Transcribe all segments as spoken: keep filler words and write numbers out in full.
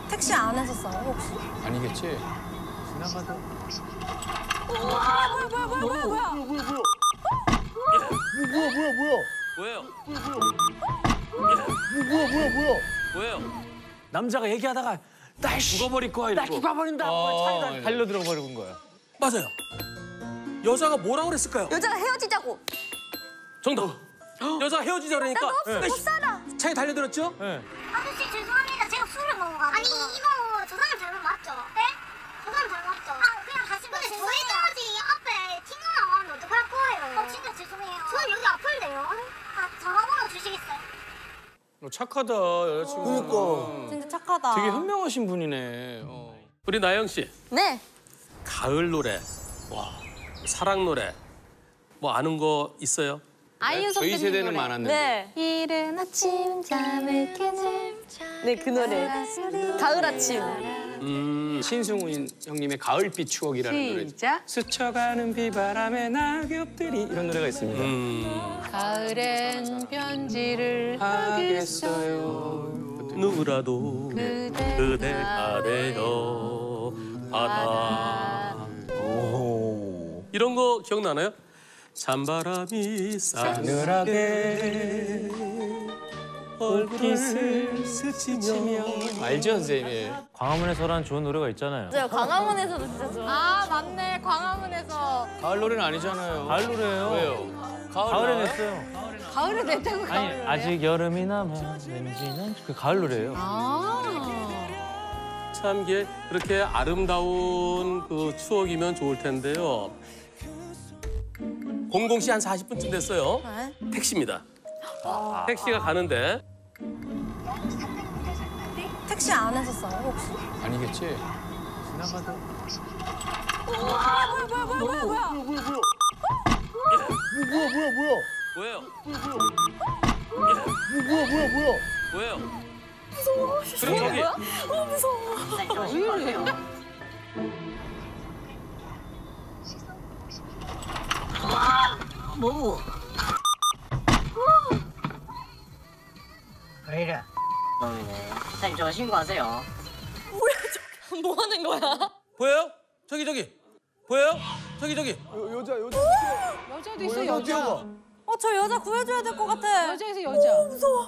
택시 안에서 싸요 혹시? 아니겠지? 지나가다. 뭐야 뭐야 뭐야 뭐야 뭐야 뭐야 뭐야 뭐야 뭐야 뭐야 뭐예요? 뭐야 뭐야 뭐야 뭐예요? 남자가 얘기하다가 날 죽어버릴 거야 나 이러고. 죽어버린다. 어, 차에다 네. 달려들어 버리는 거야. 맞아요. 여자가 뭐라고 그랬을까요? 여자가 헤어지자고. 정답. 여자가 헤어지자 그러니까 나 너 없으면 네. 못 살아. 차에 달려들었죠? 네. 아저씨 죄송합니다. 제가 술을 먹어가지고. 아니 이거 저 사람 잘못 맞죠? 네? 저 사람 잘못 맞죠? 아 그냥 다시 근데 저희까지 앞에 튕겨 나가면 어떡할 거예요? 어 진짜 죄송해요. 저는 여기 아플래요. 아 전화번호 주시겠어요? 어, 착하다 여자친구. 그러니까. 진짜 착하다. 되게 현명하신 분이네. 어. 우리 나영 씨. 네. 가을 노래. 와. 사랑 노래. 뭐 아는 거 있어요? 아이유 저희 선배님 세대는 노래. 많았는데. 네. 이른 아침 잠을 깨는 네 그 노래. 가을 아침. 음. 신승훈 형님의 가을빛 추억이라는 노래. 시작. 스쳐가는 비바람에 낙엽들이 이런 노래가 있습니다. 음. 가을엔 편지를 하겠어요. 누구라도 그대 그대 아래요 바다. 이런 거 기억나나요? 찬바람이 싸늘하게 얼굴을 스치며. 알죠 선생님? 광화문에서란 좋은 노래가 있잖아요. 맞아요. 광화문에서도 진짜 좋아. 아 맞네. 광화문에서. 가을 노래는 아니잖아요. 가을 노래예요. 왜요? 가을 가을에 나와요? 냈어요. 가을에 냈다고 아니 가을에. 아직 여름이 남아 왠지는 그 가을 노래예요. 아. 참 이게 그렇게 아름다운 그 추억이면 좋을 텐데요. 공공시 한 사십 분쯤 됐어요. 네? 택시입니다. 택시가 가는데 택시 안에서 싸요 혹시? 아니겠지? 지나가다. 뭐야 뭐야 뭐야 뭐야 뭐야. 뭐야 뭐야 뭐야 뭐야 뭐야 뭐예요? 뭐야 뭐야 뭐야 뭐예요? 무서워. 그럼 저기 어 무서워. 왜 이래요? 뭐? 왜 이래? 사장님 저 신고하세요. 뭐 하는 거야? 보여요? 저기 저기 보여요? 저기 저기. 여, 여자 여자 여자도 어, 있어 여자 여자. 뛰어가 어 저 여자 구해줘야 될 것 같아. 여자에서 여자. 무서워.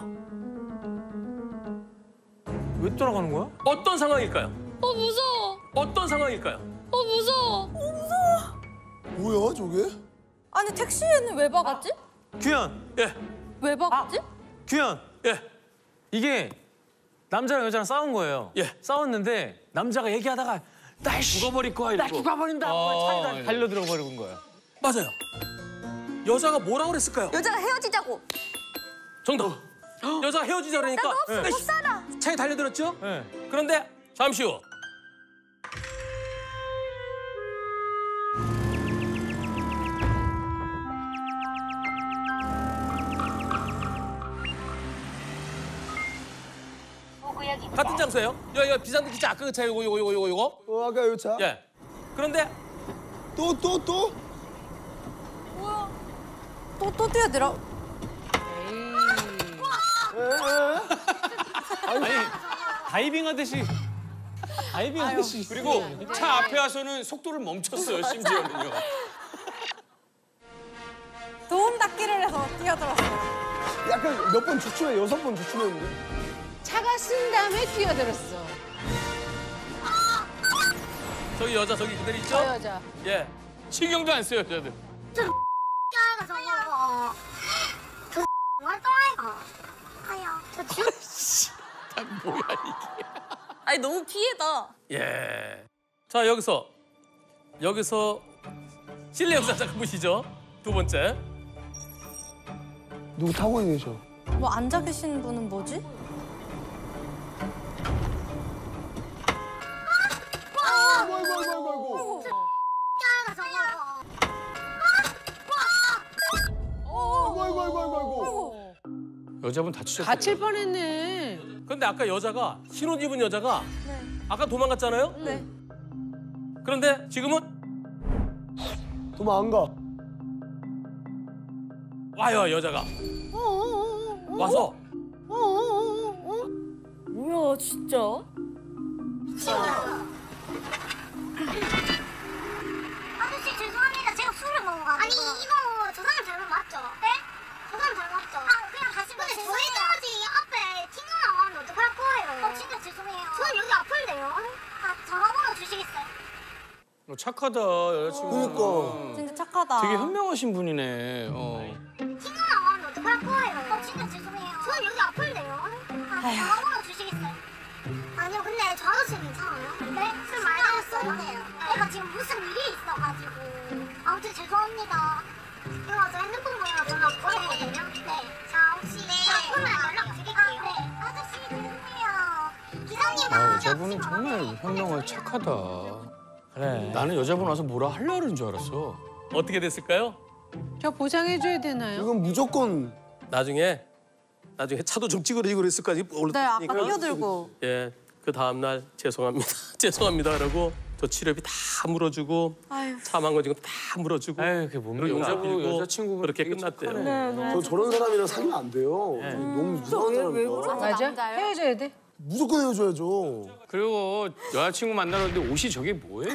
왜 따라가는 거야? 어떤 상황일까요? 어 무서워. 어떤 상황일까요? 어 무서워. 뭐야 저게? 아니 택시에는 왜 박았지? 규현, 예, 왜 박았지? 규현. 예. 이게 남자랑 여자랑 싸운 거예요. 예. 싸웠는데 남자가 얘기하다가 날 죽어버릴 거야 나 이러고. 죽어버린다. 어, 차에다 네. 달려들어 버리는 거야. 맞아요. 여자가 뭐라고 그랬을까요? 여자가 헤어지자고. 정답. 여자가 헤어지자 그러니까 나 너 없으면 네. 못 살아. 차에 달려들었죠? 네. 그런데 잠시 후. 같은 장소예요. 여기 여기 비상등 기차 아까 그 차 요거 요거 요거 요거 요거. 어 아까 요 차? 예. 그런데 또 또 또? 뭐야? 또 또 뛰어들어. 아니 다이빙 하듯이 다이빙 하듯이 그리고 차 앞에 와서는 속도를 멈췄어요 심지어는요. 도움 닫기를 해서 뛰어들었어. 약간 몇 번 주춤해 여섯 번 주춤했는데 차가 쓴 다음에 뛰어들었어. 저기 여자 저기 그들 있죠? 저 여자. 예. 신경도 안 써요 저들. 아이가 저거. 저 활동아이가. 아야 저 지금 뭐야 이게. 아니 너무 피해다. 예. 자 여기서 여기서 실내 역사 잠깐 보시죠. 두 번째. 누구 타고 있는 저? 뭐 앉아 계신 분은 뭐지? 아이고 아이고 아이고 아이고 아이가 저거. 아이고 아이고 아이고 아이고 여자분 다치셨어요. 갇힐 뻔했네. 근데 아까 여자가 신옷 입은 여자가 네. 아까 도망갔잖아요. 네. 그런데 지금은 도망 안 가. 와요 여자가 와서 뭐야 진짜? 친구요. 아저씨 죄송합니다. 제가 술을 먹어가지고. 아니 이거 저 사람 잘못 맞죠? 네? 저 사람 잘못 맞죠? 아 그냥 다시 근데 저희 떨어지 앞에 튕겨 나가면 어떡할 거예요? 어 진짜 죄송해요. 저는 여기 아픈데요. 아 전화번호 주시겠어요? 어, 착하다 여자친구. 그러니까. 진짜 착하다. 되게 현명하신 분이네. 어. 튕겨 나가면 어떡할 거예요? 어 진짜 죄송해요. 저는 여기 아픈데요. 아 전화번호 주시겠어요? 아니요 근데 저 아저씨 괜찮아요? 네? 술 많이 먹었어요. 내가 지금 무슨 일이 있어가지고. 아무튼 죄송합니다. 이거 저 핸드폰 번호 전화 걸어거든요. 네. 자 혹시 네. 그러면 연락 드릴게요. 네. 아저씨 죄송해요. 기사님 아, 아, 여자분은 정말 현명하고 착하다. 그래. 나는 여자분 와서 뭐라 하려는 줄 알았어. 어떻게 됐을까요? 저 보장해줘야 되나요? 이건 무조건 나중에 나중에 차도 좀 찌그러지고 그랬을 거 아니에요. 네, 아까 끼어들고. 예, 그 다음 날 죄송합니다. 죄송합니다. 그러고 저 치료비 다 물어주고 아유. 차 망가진 거 다 물어주고 아유, 그게 뭡니까? 그리고 용서 여자분, 빌고 여자친구분 그렇게 되게 끝났대요. 착하네. 저 저런 사람이랑 사귀면 안 돼요. 네. 너무 무서운 사람이다. 맞아? 남자예요? 헤어져야 돼. 무조건 헤어져야죠. 그리고 여자친구 만나는데 옷이 저게 뭐예요?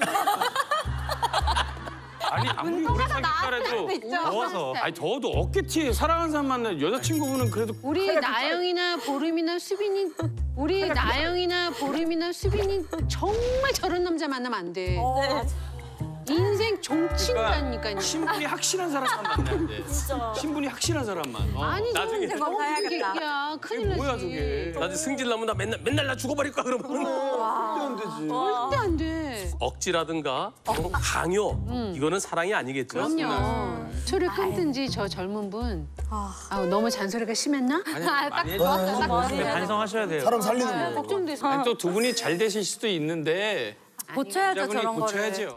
아니 아무리 오래 사귀었더라도 더워서. 아니 더워도 어깨티에 사랑하는 사람 만나 여자친구분은 그래도 우리 나영이나 보름이나 수빈이 우리 나영이나 보름이나 수빈이 정말 저런 남자 만나면 안 돼. 네. 인생 종친다니까요. 신분이 확실한 사람만 만나야 돼. 신분이 확실한 사람만. 어. 아니 나중에 저는 너무 가야겠다. 얘기야. 큰일 나지. 뭐야 저게? 나중에 승질 나면 나 맨날 맨날 나 죽어버릴까 그러면 절대 안 되지. 절대 안 돼. 억지라든가 강요 이거는 사랑이 아니겠죠. 그럼요. 술을 끊든지 저 젊은 분. 아, 너무 잔소리가 심했나? 아니, 아, 딱 많이 좋았다. 딱 많이 좋았다. 반성하셔야 돼요. 사람 살리는 거예요. 걱정돼서. 아니, 또 두 분이 잘 되실 수도 있는데 고쳐야죠 여자분이 저런 거를. 고쳐야죠.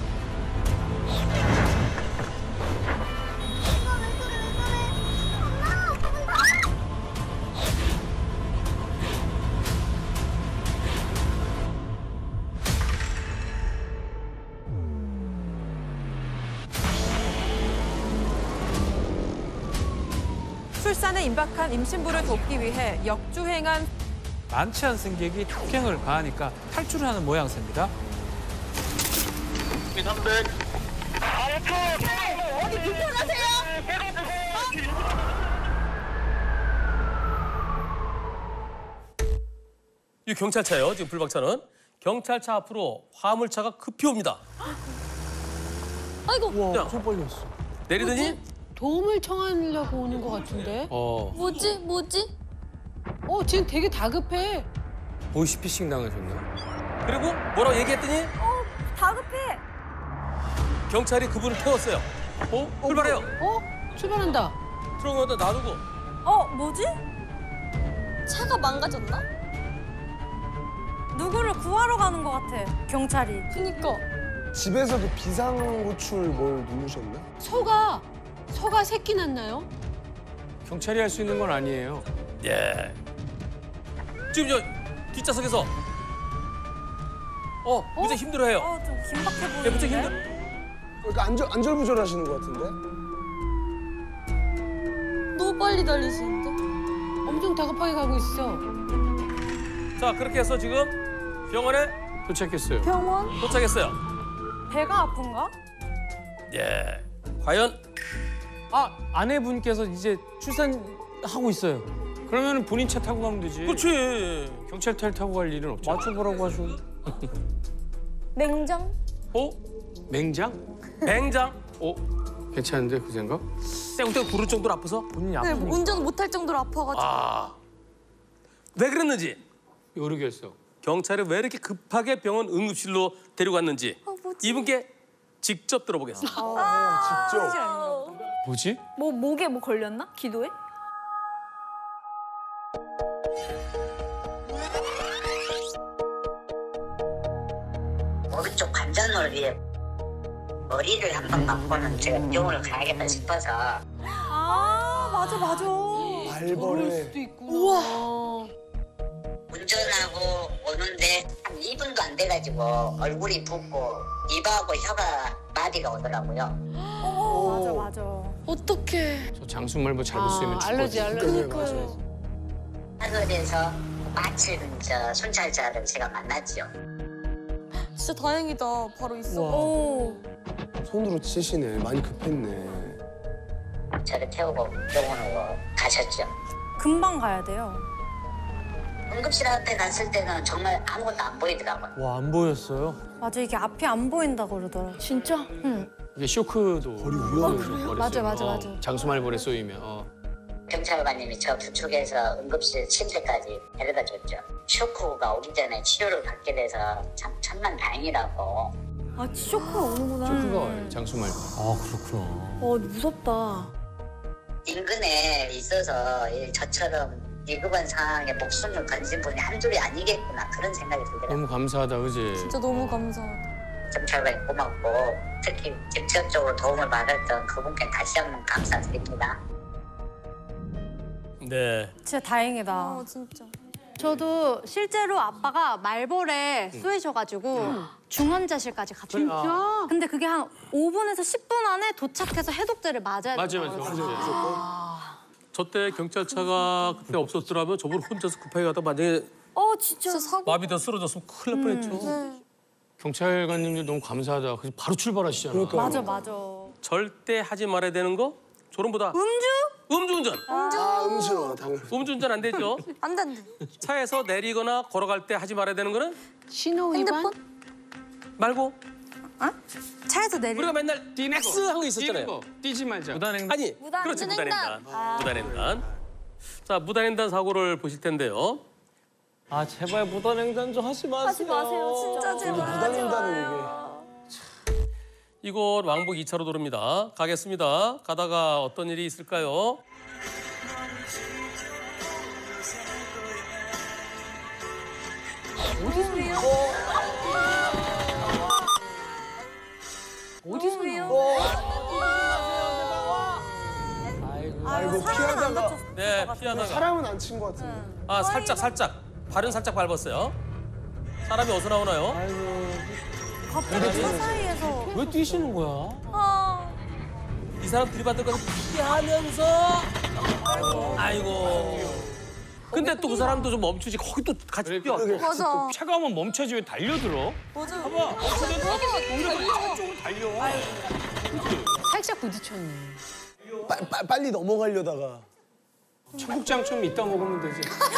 출산에 임박한 임신부를 돕기 위해 역주행한 많지 않은 승객이 폭행을 가하니까 탈출을 하는 모양새입니다. 이 경찰차예요. 지금 불박차는 경찰차 앞으로 화물차가 급히 옵니다. 아이고 야, 손 빨렸어. 내리더니 도움을 청하려고 오는 것 같은데. 어, 뭐지 뭐지? 어, 지금 되게 다급해. 보이스피싱 당하셨네. 그리고 뭐라고 얘기했더니 다급해. 경찰이 그분을 태웠어요. 어? 출발해요. 어? 출발한다. 트렁크에다 놔두고 어 뭐지? 차가 망가졌나? 누구를 구하러 가는 것 같아. 경찰이. 그니까. 집에서 그 비상구출 뭘 누르셨나? 소가 소가 새끼 낳나요? 경찰이 할 수 있는 건 아니에요. 예. 지금 저 뒷좌석에서 어, 무척 힘들어해요. 어좀 긴박해 예, 보이는데. 무척 힘들. 그러니까 안절 안절부절하시는 것 같은데? 너무 빨리 달리시는데. 엄청 다급하게 가고 있어. 자, 그렇게 해서 지금 병원에 도착했어요. 병원? 도착했어요. 배가 아픈가? 예. 과연 아 아내분께서 이제 출산하고 있어요. 그러면 본인 차 타고 가면 되지. 그렇지. 경찰차를 타고 갈 일은 없죠. 맞춰보라고 하시고. 냉장? 어? 맹장? 뱅장. 어? 괜찮은데 그 생각? 떼굴떼굴 구를 정도로 아파서 본인이 네, 아프니까. 운전 못할 정도로 아파가지고. 아. 왜 그랬는지 모르겠어. 경찰이 왜 이렇게 급하게 병원 응급실로 데려갔는지 아, 뭐지? 이분께 직접 들어보겠습니다. 직접. 뭐지? 뭐 목에 뭐 걸렸나? 기도에? 오른쪽 관자놀 위에 머리를 한 번 맞고는 제가 병원을 가야겠다 싶어서 아 맞아 맞아. 그럴 발벌에 수도 있구나. 우와. 운전하고 오는데 한 이 분도 안 돼가지고 얼굴이 붓고 입하고 혀가 마디가 오더라고요. 어 맞아 맞아. 어떡해. 저 장수말보 잘못 쓰면 아, 알러지 죽거든. 알러지. 그니까요. 하늘에서 마침 저 순찰자를 제가 만났죠. 진짜 다행이다. 바로 있어. 오. 손으로 치시네. 많이 급했네. 저를 태우고 병원으로 가셨죠. 금방 가야 돼요. 응급실 앞에 갔을 때는 정말 아무것도 안 보이더라고요. 와, 안 보였어요? 맞아, 이게 앞이 안 보인다고 그러더라. 진짜? 응. 이게 쇼크도 거리 위험해. 버렸어요. 맞아, 맞아, 어, 맞아. 장수말벌에 쏘이면. 어. 경찰관님이 저 부축해서 응급실 침대까지 데려다 줬죠. 쇼크가 오기 전에 치료를 받게 돼서 참 천만 다행이라고. 아, 쇼크가 오는구나. 쇼크가 와요, 장수말벌. 아, 그렇구나. 어, 무섭다. 인근에 있어서 이 저처럼 위급한 상황에 목숨을 건진 분이 한둘이 아니겠구나 그런 생각이 들더라고요. 너무 감사하다, 그지? 진짜 너무 감사하다. 경찰관이 고맙고 특히 직접적으로 도움을 받았던 그분께 다시 한번 감사드립니다. 네. 진짜 다행이다. 어, 진짜. 저도 실제로 아빠가 말벌에 쏘이셔가지고 중환자실까지 갔어요. 진짜? 근데 그게 한 오 분에서 십 분 안에 도착해서 해독제를 맞아야 맞아요, 된다고 맞아요. 그러더라고요. 저 때 경찰차가 그때 없었더라면 저분 혼자서 급하게 가다 만약에 어, 진짜. 사고. 마비돼 쓰러졌으면 큰일 날 뻔했죠. 네. 경찰관님들 너무 감사하다. 그래서 바로 출발하시잖아. 맞아, 맞아. 절대 하지 말아야 되는 거 저런보다 음주? 음주운전. 아, 음주. 당연. 음주운전 안 되죠. 안 돼, 안 돼. 차에서 내리거나 걸어갈 때 하지 말아야 되는 거는 신호 위반? 핸드폰? 말고 차에서 내리. 우리가 맨날 뛰는 X 거. 한 거 있었잖아요. 뛰는 거. 뛰지 말자. 무단횡단. 아니, 무단- 그렇지 무단횡단. 무단횡단. 무단횡단. 자, 무단횡단 사고를 보실 텐데요. 아, 제발 무단횡단 좀 하지 마세요. 하지 마세요, 진짜 제발. 무단횡단은 이곳 왕복 이 차로 도로입니다. 가겠습니다. 가다가 어떤 일이 있을까요? 어디서요? 어디서요? 이게. 아이고, 피하다가. 네, 피하다가. 사람은 안 친 것 같은데. 아, 살짝 살짝. 발은 살짝 밟았어요. 사람이 어디서 나오나요? 갑자기 차 사이에서. 왜 뛰시는 거야? 아, 이 사람 들이받을 거는 피하면서 아이고. 아이고. 근데 또 그 사람도 좀 멈추지. 거기 또 같이 뛰어. 맞아. 차가 오면 멈춰지 왜 달려들어? 맞아. 봐봐. 멈춰서 오히려 차 쪽으로 달려. 살짝 부딪혔네. 빠, 빠, 빨리 넘어가려다가. 청국장 좀 이따 먹으면 되지.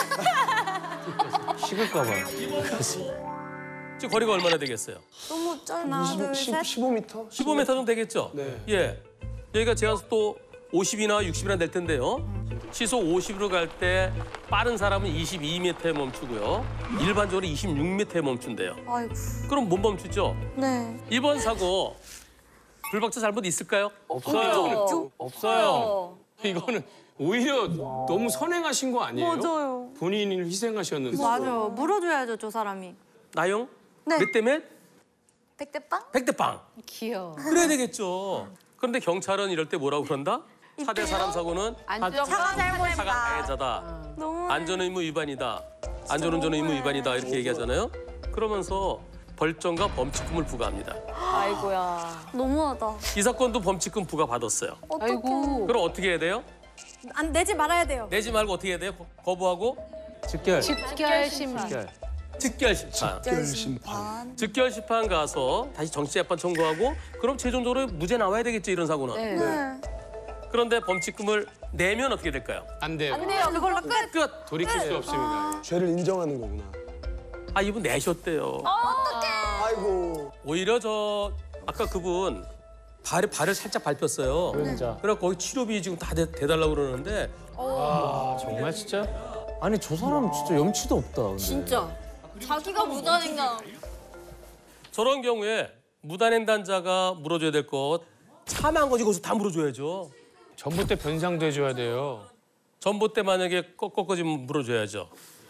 식을까 봐. 지금 거리가 얼마나 되겠어요? 너무 짧나. 이십, 둘, 십, 셋. 십오 미터? 십오 미터 정도 되겠죠? 네. 예. 여기가 제가 또 오십이나 육십이나 될 텐데요. 시속 오십으로 갈 때 빠른 사람은 이십이 미터에 멈추고요. 일반적으로 이십육 미터에 멈춘대요. 아이고. 그럼 못 멈추죠? 네. 이번 사고 불박자 잘못 있을까요? 없어요. 없어요. 이거는 오히려 너무 선행하신 거 아니에요? 맞아요. 본인을 희생하셨는데. 맞아. 물어줘야죠, 저 사람이. 나영? 네. 몇 대 몇? 백대빵? 백 대 빵. 귀여워. 그래야 되겠죠. 그런데 경찰은 이럴 때 뭐라고 그런다? 차 대 사람 사고는 안전. 차가 잘못이다. 차가 가해자다. 너무. 안전의무 위반이다. 안전운전 의무 위반이다. 이렇게 얘기하잖아요. 그러면서 벌점과 범칙금을 부과합니다. 아이고야. 너무하다. 이 사건도 범칙금 부과 받았어요. 아이고. 그럼 어떻게 해야 돼요? 안 내지 말아야 돼요. 내지 말고 어떻게 해야 돼요? 거- 거부하고 직결. 집결 심판. 직결. 즉결 심판. 결심판. 즉결 심판 가서 다시 정치재판 청구하고 그럼 최종적으로 무죄 나와야 되겠죠, 이런 사고는. 네. 네. 그런데 범칙금을 내면 어떻게 될까요? 안 돼요. 안 돼요. 그걸로 끝. 끝! 돌이킬 수 없습니다. 죄를 인정하는 거구나. 아, 이분 내셨대요. 아이고. 오히려 저 아까 그분 발에 발을 살짝 밟혔어요. 보행자. 그래 거기 치료비 지금 다 대, 대달라고 그러는데 아, 정말 진짜? 아니, 저 사람 진짜 염치도 없다. 근데. 진짜. 자기가 무단횡단. 저런 경우에 무단횡단자가 물어줘야 될 것 차만 거지 거기서 다 물어줘야죠. 전봇대 변상도 해줘야 돼요. 전봇대 만약에 꺾어지면 물어줘야죠.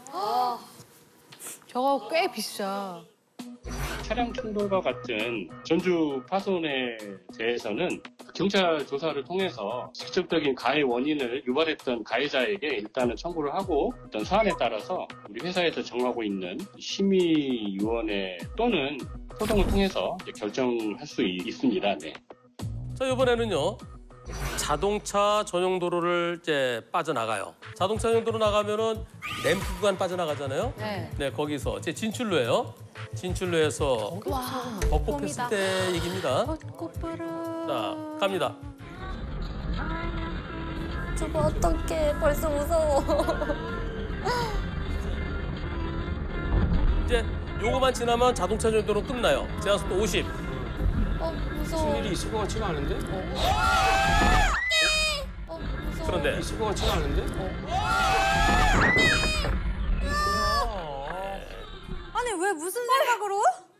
저거 꽤 비싸. 차량 충돌과 같은 전주 파손에 대해서는 경찰 조사를 통해서 직접적인 가해 원인을 유발했던 가해자에게 일단은 청구를 하고 어떤 사안에 따라서 우리 회사에서 정하고 있는 심의위원회 또는 소송을 통해서 이제 결정할 수 있- 있습니다. 네. 자, 이번에는요. 자동차 전용 도로를 이제 빠져나가요. 자동차 전용 도로 나가면은 램프 구간 빠져나가잖아요. 네. 네, 거기서 제 진출로예요. 진출로에서 벚꽃 폈을 때 얘기입니다. 벚꽃바람. 자, 갑니다. 저거 어떡해. 벌써 무서워. 이제 요거만 지나면 자동차 전용 도로 끝나요. 제한속도 오십. 어, 무서워. 무슨 일이 있을 것 같지가 않은데? 어, 무서워. 그런데 있을 것 같지가 않은데? 아니, 왜 무슨 생각으로?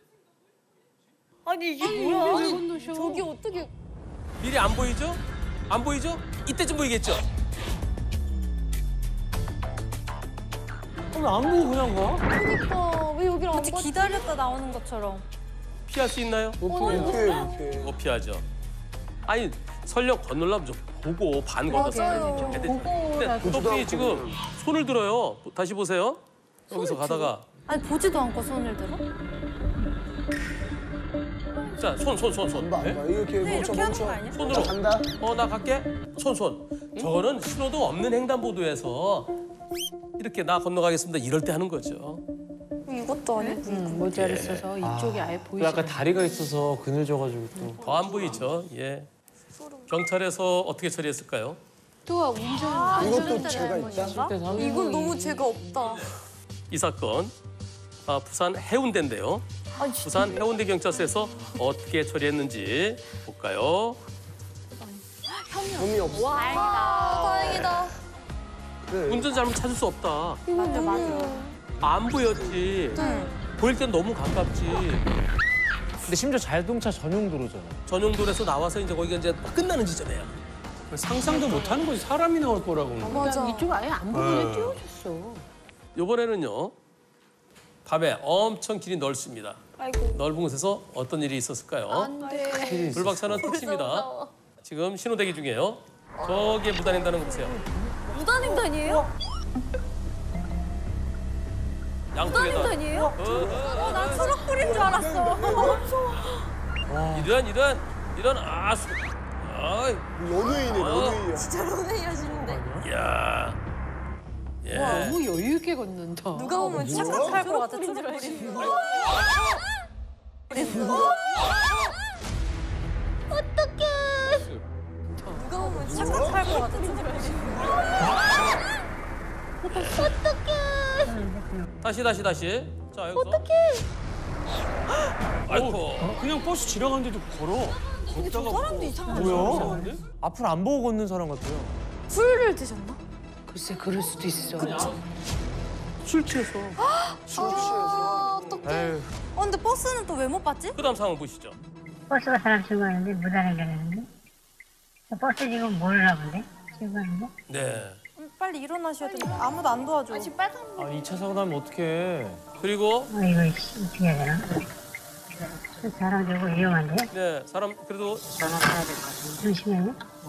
아니, 이게 뭐야? 왜 건너셔? 저기 어떻게. 미리 안 보이죠? 안 보이죠? 이때쯤 보이겠죠? 안 보고 그냥 가? 그니까, 왜 여기를 안 봤지? 기다렸다 나오는 것처럼. 피할 수 있나요? 못해, 못해. 못 피하죠. 아니 설령 건너려면 좀 보고 반 건너서. 맞아요. 근데 또피 지금 손을 들어요. 다시 보세요. 여기서 가다가 아니 보지도 않고 손을 들어? 자, 손, 손, 손, 손. 안 봐, 안 봐. 이렇게 네, 멈춰, 이렇게 하는 멈춰. 거 아니야? 손으로. 간다. 어, 나 갈게. 손, 손. 저거는 신호도 없는 횡단보도에서 이렇게 나 건너가겠습니다. 이럴 때 하는 거죠. 이것도 아니고. 응, 모자를 써서 이쪽이 아예 보이지 아까 다리가 있어서 그늘져가지고 또. 더 안 보이죠. 예. 경찰에서 어떻게 처리했을까요? 또 운전 이것도 죄가 있다. 이건 너무 죄가 없다. 이 사건 아, 부산 해운대인데요. 부산 해운대 경찰서에서 어떻게 처리했는지 볼까요? 혐의 없어. 아, 다행이다. 그래. 운전 잘못 찾을 수 없다. 맞아 맞아. 안 보였지. 보일 땐 너무 가깝지. 근데 심지어 자동차 전용 도로잖아. 전용도로에서 나와서 이제 거기가 이제 끝나는 지점이에요. 상상도 못하는 거지. 사람이 나올 거라고는. 맞아. 이쪽 아예 안 보이네 띄워줬어. 이번에는요. 밤에 엄청 길이 넓습니다. 아이고. 넓은 곳에서 어떤 일이 있었을까요? 안 돼. 불박차는 택시입니다. 지금 신호 대기 중이에요. 저기에 무단횡단하는 거 보세요. 무단횡단이에요? 양쪽에다. 무단횡단이에요? 어, 어, 어, 난 초록 불인 줄 알았어. 이런 이런 이런 아수. 아이, 연예인이네, 연예인이야. 진짜 연예인 하시는데. 야. 예. 너무 여유 있게 걷는다. 누가 보면 진짜 뭐야? 살 것 같아. 초록 불인. 어떡해. 누가 보면 진짜 살 것 같아. 초록 불인. 어떡해. 다시 다시 다시. 자 여기서. 어떡해. 아이고. 그냥 버스 지나가는데도 걸어. 걷다가 사람도 이상하네. 뭐야? 앞을 안 보고 걷는 사람 같아요. 술을 드셨나? 글쎄 그럴 수도 있어. 술 취해서. 술 취해서. 에휴. 어 근데 버스는 또 왜 못 봤지? 그다음 상황 보시죠. 버스가 사람 출발하는데 무단횡단하는데 버스 지금 몰라 본데 출발하는데 네. 음, 빨리 일어나셔야 되는데 아무도 안 도와줘. 지금 빨간 아, 이 차 사고 나면 어떡해. 그리고 어 이거 씨, 어떻게 해야 되나 사람 들고 위험한데 네 사람 그래도 잠시만요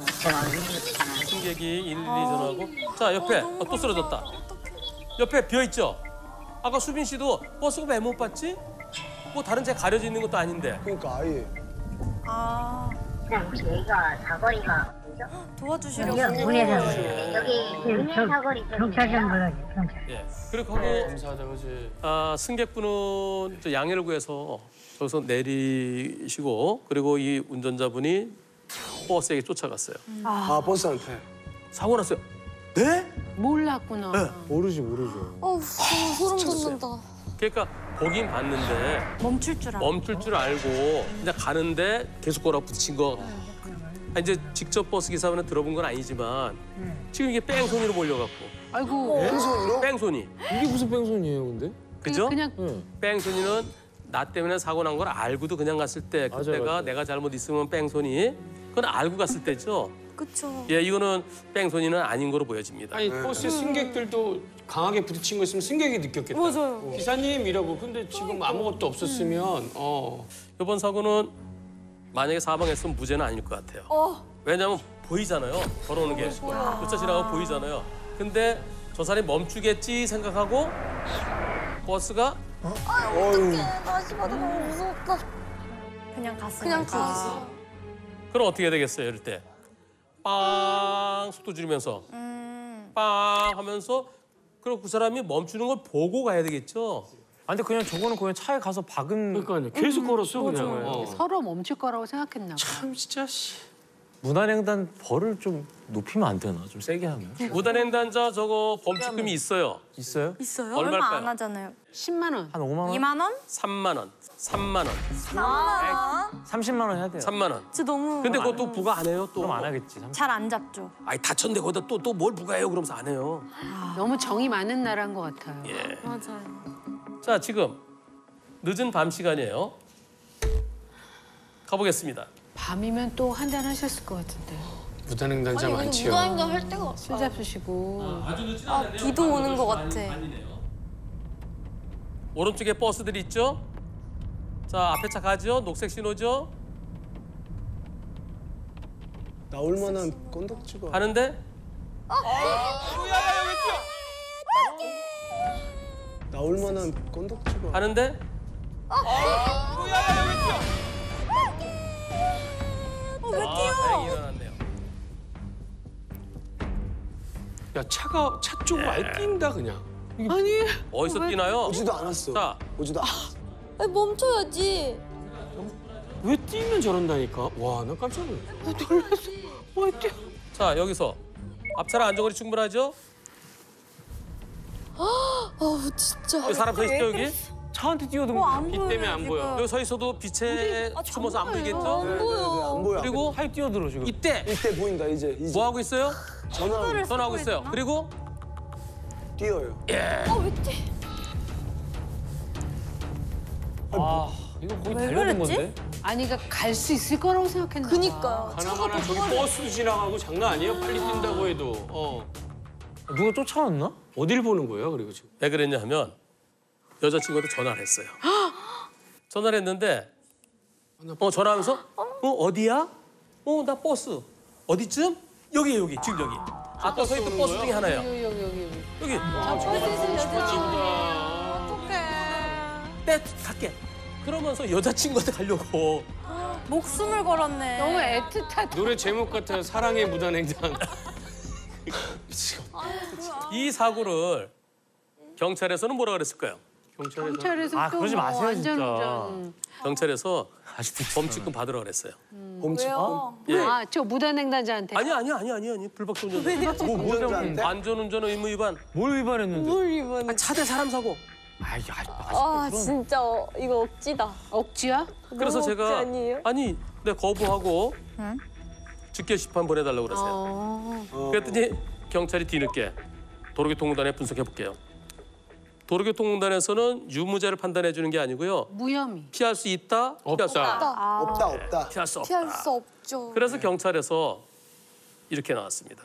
승객이 일일이 전화하고 자 옆에 어, 또 쓰러졌다. 옆에 비어 있죠. 아까 수빈 씨도 버스가 왜 못 봤지? 뭐 다른 차 가려져 있는 것도 아닌데. 그러니까 아예. 아 그냥 혹시 여기가 사거리가 도와주시려고. 여기 문에 사거리 여기 문에 사거리 경찰서 불러주세요 경찰 예. 그리고 하고 감사하다, 그지. 아, 승객분은 저 양해를 구해서 여기서 내리시고 그리고 이 운전자분이 버스에게 쫓아갔어요. 아, 버스한테. 사고 났어요. 네? 몰랐구나. 네. 모르지, 모르죠. 어우, 소름 돋는다. 그러니까 보긴 봤는데 멈출 줄 알아. 멈출 줄 알고 그냥 가는데 계속 거라 부딪힌 거. 아, 이제 직접 버스 기사분은 들어본 건 아니지만 지금 이게 뺑소니로 몰려갖고 아이고. 뺑소니로? 뺑소니. 이게 무슨 뺑소니예요, 근데? 그죠? 그냥 네. 뺑소니는 나 때문에 사고 난 걸 알고도 그냥 갔을 때 맞아요, 그때가 맞아요. 내가 잘못 있으면 뺑소니. 그건 알고 갔을 때죠. 그쵸. 예, 이거는 뺑소니는 아닌 거로 보여집니다. 아니 버스 승객들도 강하게 부딪힌 거 있으면 승객이 느꼈겠다. 맞아요. 기사님 이러고 근데 지금 아무것도 없었으면 어. 이번 사고는 만약에 사망했으면 무죄는 아닐 것 같아요. 어. 왜냐하면 보이잖아요. 걸어오는 게. 교차 지나가 보이잖아요. 근데 저 사람이 멈추겠지 생각하고 버스가 어휴. 다시 봐도 너무 무섭다. 그냥 갔어. 그냥 가. 그럼 어떻게 되겠어요, 이럴 때? 빵 속도 줄이면서 음. 빵 하면서 그리고 그 사람이 멈추는 걸 보고 가야 되겠죠. 아 근데 그냥 저거는 그냥 차에 가서 박은. 그러니까요. 계속 걸었어 그냥. 어. 서로 멈출 거라고 생각했나 봐. 참 진짜 씨. 무단횡단 벌을 좀 높이면 안 되나? 좀 세게 하면. 무단횡단자 저거 범칙금이 있어요. 있어요? 있어요? 얼마일까요? 얼마 안 하잖아요. 십만 원. 한 오만 원? 이만 원? 삼만 원. 삼만 원. 아, 삼십만 원 해야 돼요. 삼만 원. 진짜 너무. 근데 그것도 부과 안 해요 또. 그럼 안 하겠지. 삼십. 잘 안 잡죠. 아니 다쳤는데 거기다 또 또 뭘 부과해요 그러면서 안 해요. 너무 정이 많은 나라인 것 같아요. 예. 맞아요. 자 지금 늦은 밤 시간이에요. 가보겠습니다. 밤이면 또 한잔 하셨을 것 같은데. 무단횡단자 많지요. 무단횡단 할 때가 없어. 술 잡수시고. 아주 늦진 아, 않은데요. 비도 오는 것 반- 같아. 반이네요. 오른쪽에 버스들이 있죠. 자 앞에 차 가죠. 녹색 신호죠. 나올 만한 건덕지가. 가는데 나올 만한 건덕지가. 가는데 어, 왜 아, 뛰어? 다행히 일어났네요. 야 차가 차 쪽으로 아예 뛴다 그냥. 아니. 어디서 왜- 뛰나요? 오지도 않았어. 자 오지도 않 아니, 멈춰야지. 왜 뛰면 저런다니까. 와 나 깜짝 놀랐어. 왜 뛰어? 자 여기서 앞차랑 안전거리 충분하죠? 아우 진짜. 여기 사람 서 있죠 여기? 차한테 뛰어든 어, 거. 안 빛 보여요. 때문에 안 보여. 여기 서 있어도 빛에 아, 숨어서 안 보이겠죠? 안 보여. 안 보여. 그리고 하이 뛰어들어 지금. 이때 이때 보인다 이제 이제. 뭐 하고 있어요? 전화 전화하고 있어요. 그리고 뛰어요. 아왜 뛰? 아 이거 거의 왜 달려든 그랬지? 건데. 아니 그러니까 갈 수 있을 거라고 생각했나 봐. 그니까요. 하나하나 저기 버스도 지나가고 장난 아니에요. 빨리 뛴다고 해도. 어. 누가 쫓아왔나? 어딜 보는 거예요 그리고 지금. 왜 그랬냐 하면 여자친구한테 전화를 했어요. 전화를 했는데 어 전화하면서 어 어디야? 어 나 버스 어디쯤? 여기 여기 지금 여기 아까 서 있던 버스 중에 하나예요. 여기 여기 여기 여기. 여기 네 갈게. 그러면서 여자친구한테 가려고 목숨을 걸었네. 너무 애틋하다. 노래 제목 같아요. 사랑의 무단횡단. 이 사고를 경찰에서는 뭐라 그랬을까요? 경찰에서. 경찰에서 아, 또 그러지 뭐 마세요, 안전운전. 경찰에서 아직도 범칙금 받으라 그랬어요. 범칙금. 예. 아, 저 무단횡단자한테. 아니 아니 아니 아니 아니 불법적 운전. 뭐 무전자한테? 안전운전 의무 위반. 뭘 위반했는데? 뭘 이번에? 차 대 사람 사고. 아이, 아이, 아 진짜 어, 이거 억지다. 억지야? 그래서 너무 제가 억지 아니에요? 아니 내 거부하고 응? 직계 심판 보내달라고 그랬어요. 어. 그랬더니 경찰이 뒤늦게 도로교통공단에 분석해 볼게요. 도로교통공단에서는 유무죄를 판단해 주는 게 아니고요. 무혐의. 피할 수 있다, 피할 수 없다. 아, 없다 없다. 피할 수 없다. 피할 수 없죠. 그래서 경찰에서 이렇게 나왔습니다.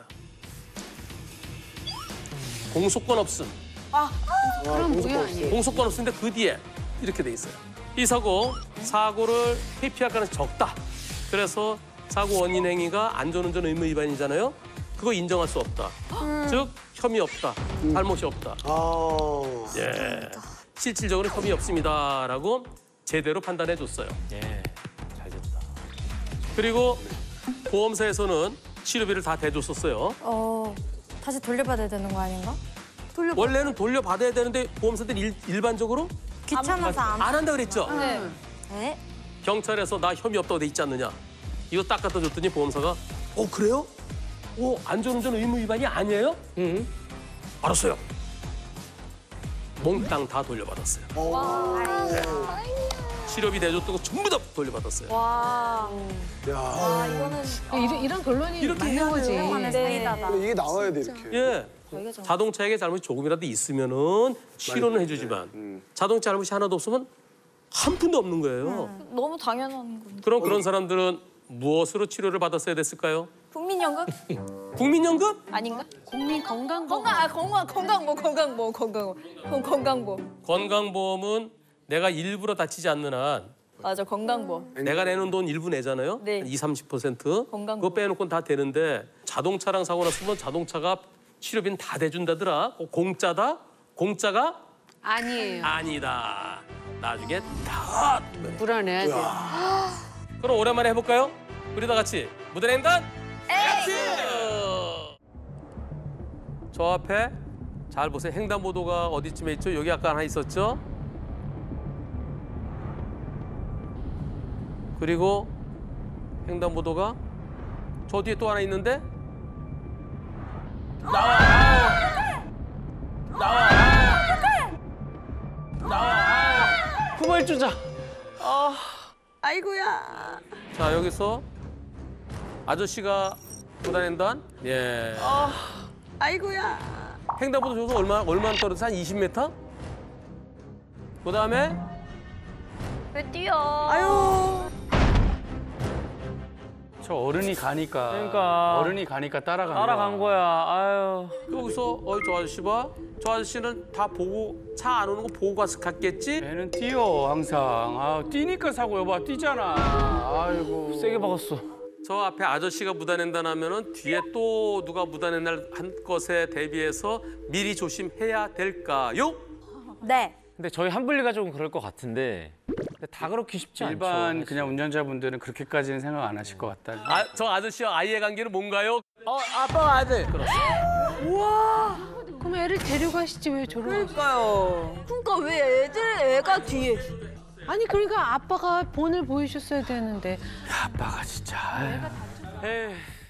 공소권 없음. 그럼 무혐의 아니에요. 공소권 없음인데 그 뒤에 이렇게 돼 있어요. 이 사고, 사고를 회피할 가능성이 적다. 그래서 사고 원인 행위가 안전운전 의무 위반이잖아요. 그거 인정할 수 없다. 즉 혐의 없다. 잘못이 없다. 아. 예, 실질적으로 혐의 없습니다라고 제대로 판단해 줬어요. 예, 잘 됐다. 그리고 보험사에서는 치료비를 다 대줬었어요. 어, 다시 돌려받아야 되는 거 아닌가? 돌려 원래는 돌려받아야 되는데 보험사들이 일, 일반적으로 귀찮아서 안. 안 한다 그랬죠. 네. 네. 경찰에서 나 혐의 없다고 돼 있지 않느냐. 이거 딱 갖다 줬더니 보험사가 어 그래요? 어 안전운전 의무 위반이 아니에요? 응. 알았어요. 몽땅 다 돌려받았어요. 네. 치료비 대줬던 거 전부 다 돌려받았어요. 와. 야. 아, 이거는 이런, 이런 결론이 이렇게 맞는 거지. 오랜만에 사이다다. 그래, 이게 나와야 돼 이렇게. 예. 자동차에게 잘못이 조금이라도 있으면은 치료는 해주지만 자동차 잘못이 하나도 없으면 한 푼도 없는 거예요. 너무 당연한 건데. 그럼 그런 사람들은 무엇으로 치료를 받았어야 됐을까요? 국민연금? 국민연금? 아닌가? 국민 건강보험. 건강 아 건강 건강보 건강보 건강보 그럼 건강보. 건강보험은 내가 일부러 다치지 않는 한 맞아 건강보. 내가 내는 돈 일부 내잖아요. 네. 한 이십, 삼십 퍼센트. 건강보험. 그거 빼놓고는 다 되는데 자동차랑 사고 났으면 자동차가 치료비는 다 대준다더라. 공짜다? 공짜가 아니에요. 아니다. 나중에 다. 불안해야 돼. 그럼 오랜만에 해볼까요? 우리 다 같이 무단횡단 액션! 저 앞에 잘 보세요. 횡단보도가 어디쯤에 있죠? 여기 아까 하나 있었죠? 그리고 횡단보도가 저 뒤에 또 하나 있는데? 나와! 나와! 나와! 후발주자. 어, 아이고야. 자, 여기서 아저씨가 무단횡단. 예. 어, 아이고야. 횡단보도 저기서 얼마, 얼마나 떨어졌어? 한 이십 미터? 그 다음에 왜 뛰어? 아유. 저 어른이 가니까. 그러니까. 어른이 가니까 따라간 거야. 따라간 거야. 아유. 여기서 어이 저 아저씨 봐. 저 아저씨는 다 보고 차 안 오는 거 보고 가서 갔겠지? 얘는 뛰어 항상. 아, 뛰니까 사고 여봐 뛰잖아. 아이고. 세게 박았어. 저 앞에 아저씨가 무단횡단하면은 뒤에 또 누가 무단횡단 한 것에 대비해서 미리 조심해야 될까요? 네. 근데 저희 한블리 가족은 그럴 것 같은데 근데 다 그렇게 쉽지 않죠. 일반 사실. 그냥 운전자분들은 그렇게까지는 생각 안 하실 것 같다. 아, 저 아저씨와 아이의 관계는 뭔가요? 어, 아빠가 아들. 우와. 그럼 애를 데려가시지 왜 저러고. 그러니까요. 그러니까 왜 애들 애가 뒤에. 아니 그러니까 아빠가 본을 보여줬어야 되는데. 아빠가 진짜. 에이.